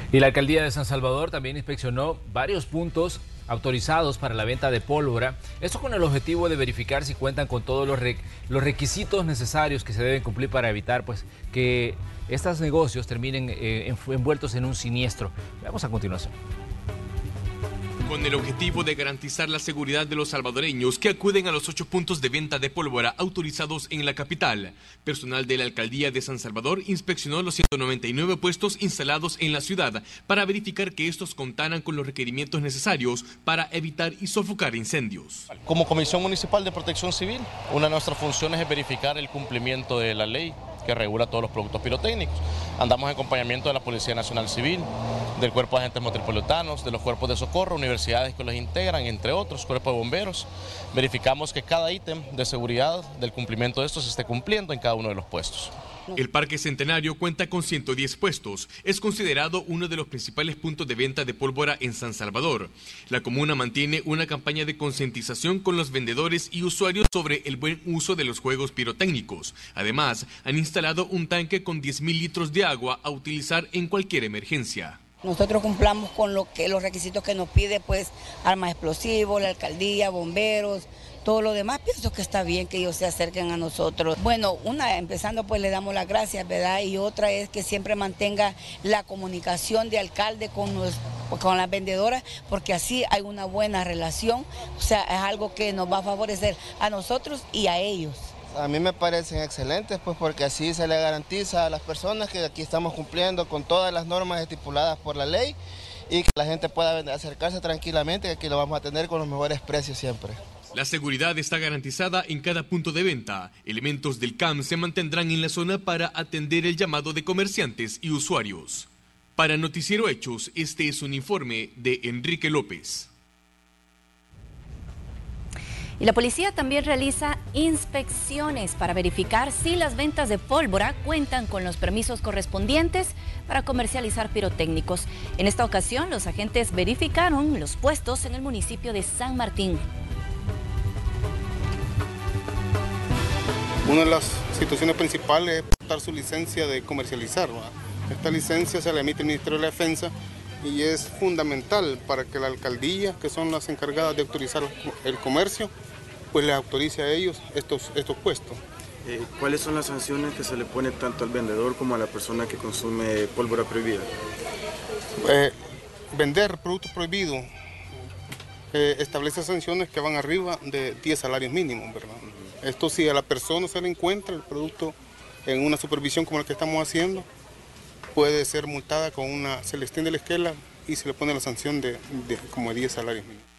Y la alcaldía de San Salvador también inspeccionó varios puntos autorizados para la venta de pólvora, esto con el objetivo de verificar si cuentan con todos los requisitos necesarios que se deben cumplir para evitar que estos negocios terminen envueltos en un siniestro. Veamos a continuación. Con el objetivo de garantizar la seguridad de los salvadoreños que acuden a los 8 puntos de venta de pólvora autorizados en la capital, personal de la alcaldía de San Salvador inspeccionó los 199 puestos instalados en la ciudad para verificar que estos contaran con los requerimientos necesarios para evitar y sofocar incendios. Como Comisión Municipal de Protección Civil, una de nuestras funciones es verificar el cumplimiento de la ley que regula todos los productos pirotécnicos. Andamos en acompañamiento de la Policía Nacional Civil, del Cuerpo de Agentes Metropolitanos, de los cuerpos de socorro, universidades que los integran, entre otros, cuerpo de bomberos. Verificamos que cada ítem de seguridad del cumplimiento de estos se esté cumpliendo en cada uno de los puestos. El Parque Centenario cuenta con 110 puestos. Es considerado uno de los principales puntos de venta de pólvora en San Salvador. La comuna mantiene una campaña de concientización con los vendedores y usuarios sobre el buen uso de los juegos pirotécnicos. Además, han instalado un tanque con 10.000 litros de agua a utilizar en cualquier emergencia. Nosotros cumplamos con los requisitos que nos pide, pues, armas explosivos, la alcaldía, bomberos, todo lo demás. Pienso que está bien que ellos se acerquen a nosotros. Bueno, empezando, pues le damos las gracias, ¿verdad? Y otra es que siempre mantenga la comunicación de alcalde con las vendedoras, porque así hay una buena relación. O sea, es algo que nos va a favorecer a nosotros y a ellos. A mí me parecen excelentes, pues porque así se le garantiza a las personas que aquí estamos cumpliendo con todas las normas estipuladas por la ley y que la gente pueda acercarse tranquilamente, que aquí lo vamos a tener con los mejores precios siempre. La seguridad está garantizada en cada punto de venta. Elementos del CAM se mantendrán en la zona para atender el llamado de comerciantes y usuarios. Para Noticiero Hechos, este es un informe de Enrique López. Y la policía también realiza inspecciones para verificar si las ventas de pólvora cuentan con los permisos correspondientes para comercializar pirotécnicos. En esta ocasión, los agentes verificaron los puestos en el municipio de San Martín. Una de las situaciones principales es portar su licencia de comercializar, ¿verdad? Esta licencia se la emite el Ministerio de la Defensa y es fundamental para que la alcaldía, que son las encargadas de autorizar el comercio, pues les autorice a ellos estos puestos. ¿Cuáles son las sanciones que se le pone tanto al vendedor como a la persona que consume pólvora prohibida? Vender productos prohibidos establece sanciones que van arriba de 10 salarios mínimos, ¿verdad? Esto si a la persona se le encuentra el producto en una supervisión como la que estamos haciendo, puede ser multada se le extiende la esquela y se le pone la sanción como de 10 salarios mínimos.